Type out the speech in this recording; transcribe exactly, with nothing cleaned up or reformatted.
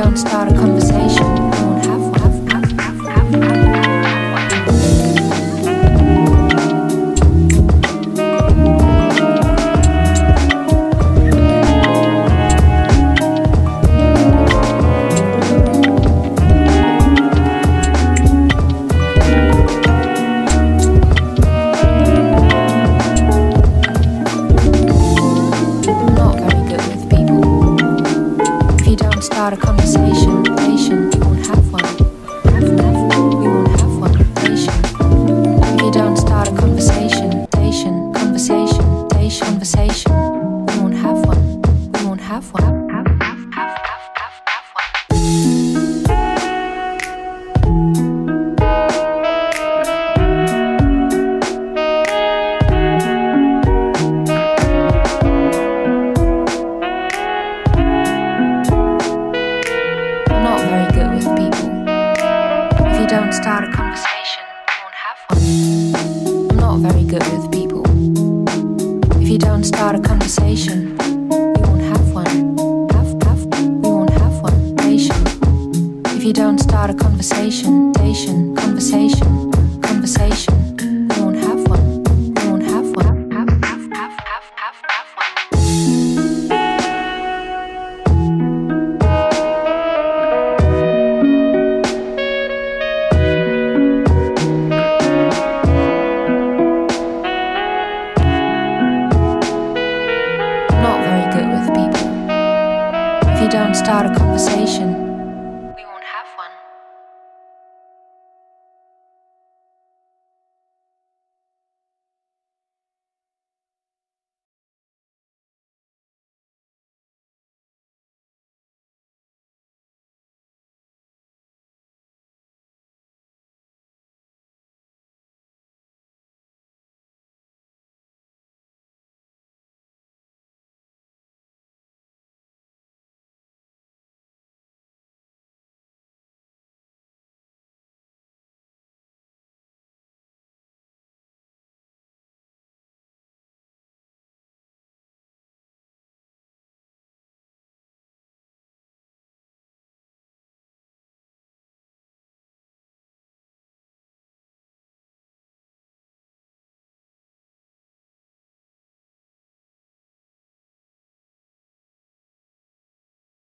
don't start a conversation, you won't have one. Have, have, have, have, have, have, start a conversation, nation, you won't have one. Have, have, you won't have one, nation. If you don't start a conversation, nation, conversation, nation, conversation, you won't have one. You won't have one. Have, have, have, have, have, have one. Don't start a conversation, you won't have one. I'm not very good with people. If you don't start a conversation, you won't have one. Have, have, you won't have one. Nation. If you don't start a conversation, nation, conversation, conversation, you won't have one. You won't have one. Have, have, have, have, have, have, have one. Not very good with people. If you don't start a conversation,